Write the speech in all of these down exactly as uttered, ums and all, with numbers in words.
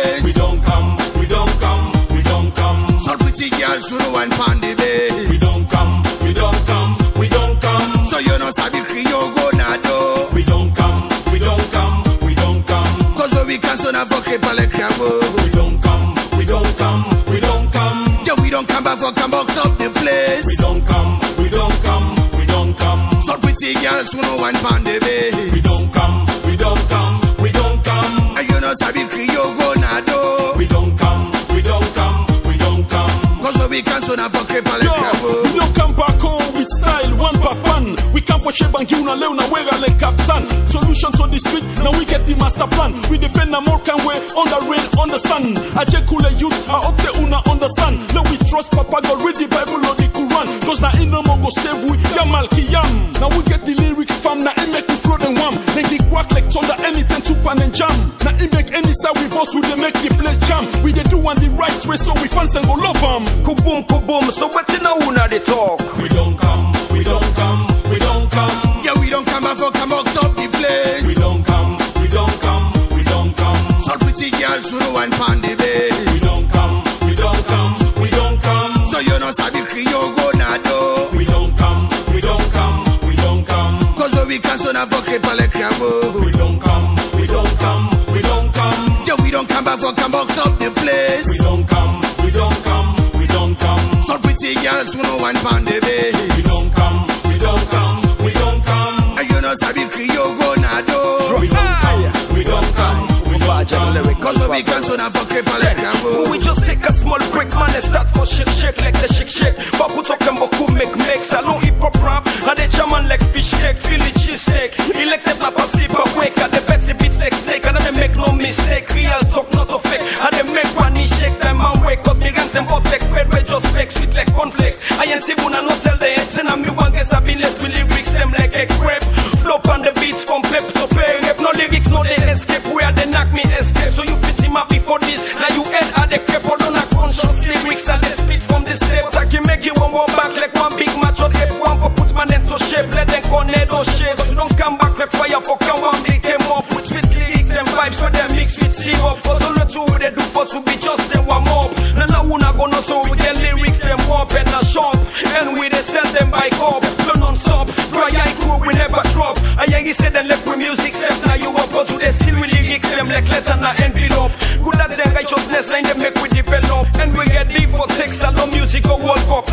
place. We don't come, we don't come, we don't come. So pretty girls who no one pan the base. We don't come, we don't come, we don't come. So you know sabi Creole go na do. We don't come, we don't come, we don't come. Cause we can so na for crepe le crabo. We don't come, we don't come, we don't come. Yeah, we don't come back for come box up the place. We don't come, we don't come, we don't come. So pretty girls who no one pan the base. We don't come, we don't come, we don't come. And you know sabi Creole go na do. We don't come, we don't come, we don't come. Cause we can so na for crepe le crabo. We don't come back home with style, one by one. We come for shape and give una leo na wega like kaftan. Solution to the street, now we get the master plan. We defend a more can way on the rain, on the sun. I check cool youth, I hope they una understand. Now we trust Papa God, read the Bible or the Quran. Cause now in no more go save we, yamal ki yam. Now we get the lyrics from, now it make we flow them wham. Then they quack like thunder, anything to pan and jam. Now it make any side we boss, we they make the place jam. We they do on the right way, so we fans and go love them. Kaboom, kaboom, so what you know una they talk? We don't come, we don't come, we don't come. Yeah, we don't come back for come box up the place. We don't come, we don't come, we don't come. So pretty girls who no one pan the base. We don't come, we don't come, we don't come. So you know sabi Creole go na do. We don't come, we don't come, we don't come. Cause we can so na for crepe le crabo. We don't come, we don't come, we don't come. Yeah, we don't come back for come box up the place. We don't come, we don't come, we don't come. So pretty girls who no one pan the base. We don't come, we don't come, we don't come. And you know sabi Creole go na do. We don't come, we don't come, we don't come. Cause we can so na for crepe le crabo. We just take a small break, man, and start for shake shake like the shake shake. Baku talking beaucoup make make salon hip hop rap. And the German like fish cake, feel it cheese steak. He'll accept my pass sleep awake. And the bet the beats like snake. And they make no mistake. Real talk, not a fake. And they make funny shake them and wake. Cause me guns them hot like bread, we just fake sweet like cornflakes. I ain't Tibuna, not tell the heads. And I'm the one guess I've been less. Me lyrics them like a crepe. Flop on the beats from pep to pay. Rap no lyrics, no they escape. Where they knock me escape. So you fit him up before this. Now you head at the crepe. Or don't have conscious lyrics. And they spit from the step. Like you make you one more back like one big match on F one for put my net to shape. Let them tornado shape. Cause you don't come back like fire for come one they came up with sweet lyrics and vibes. So they mix with syrup. Cause all the two they do first will be just them warm up. Now now we not gonna so we get lyrics them up and a shop. And we they sell them by cup. So non-stop. Dry eye crew we never drop. I hear you say them left with music self. Now you up cause they still with lyrics them like letter and envelope. Good at their righteousness line they make we develop. And we get deep for Texalo music or World Cup.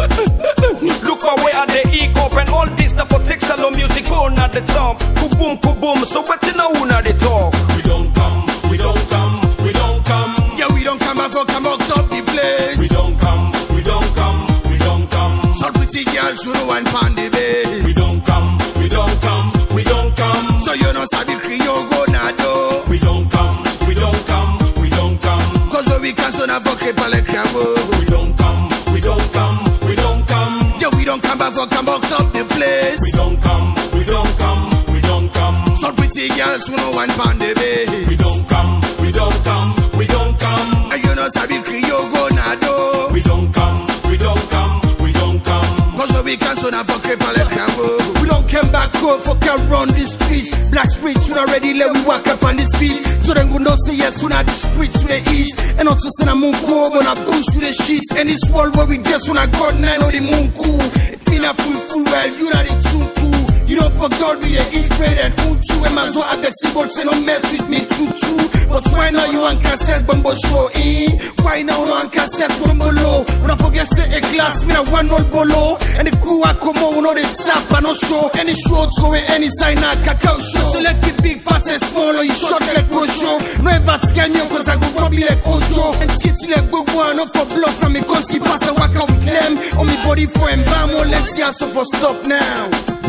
Look away at the E-Cup. And all this stuff for Texalo music on at the top. Kaboom, kaboom, so what you know una they talk? We don't come, we don't come, we don't come. Yeah, we don't come back for come box up the place. We don't come, we don't come, we don't come. So pretty girls who no one pan the base. We don't come, we don't come, we don't come. So you know sabi Creole go na do. We don't come, we don't come, we don't come. Cause we can so na for crepe le crabo. We don't come, we don't come, we don't come. Yeah, we don't come back for come box up the place. We don't come, we don't come, we don't come. So pretty girls who no one pan the base. We don't come, we don't come, we don't come. And you know sabi Creole go na do. We don't come, we don't come, we don't come. Cause we can so na for crepe le crabo. We don't come back cold for can run the street. Black streets you already let we walk up on the speed. So then go no say yes when the streets we the east. And not to send a moon cool when I push with the sheets. And this world where we just when I got nine on the moon cool. It been a full full well you not it too cool. You don't forget me the eat bread and food too. And man so I get simple say no mess with me too too. But why now you want cassette bumbo show in? Why now you want cassette bumbo low? When I forget say a glass me a one old bolo. And the crew I come on know the tap and no show. Any show to go any sign out cacao show. So let it big fat and small or you short like pro show. No ever scan you cause I go probably like Ojo. And skitty like Bobo and not for bluff from me country pass a walk out with them. On me body for embamo let's see so for stop now.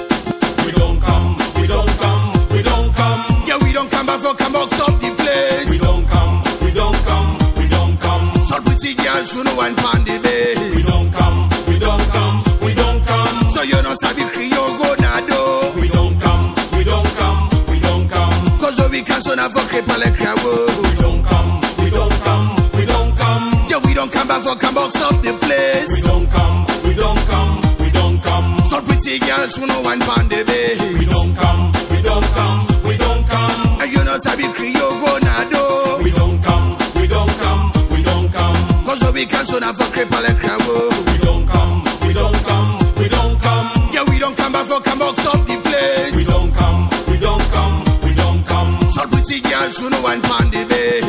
We don't come, we don't come, we don't come. Yeah, we don't come back for come box up the place. We don't come, we don't come, we don't come. So pretty girls who no one pan the base. We don't come, we don't come, we don't come. So you know sabi Creole go na do. We don't come, we don't come, we don't come. Cause we can so na for crepe le crabo. We don't come, we don't come, we don't come. Yeah, we don't come back for come box up the place. We don't come, we don't come, we don't come. So pretty girls who no one pan the base. We don't come, we don't come, we don't come. And you know sabi Creole go na do. We don't come, we don't come. don't have a cripple like crowd. We don't come, we don't come, we don't come. Yeah, we don't come back for come box up the place. We don't come, we don't come, we don't come. So pretty girls who know one pan the bed.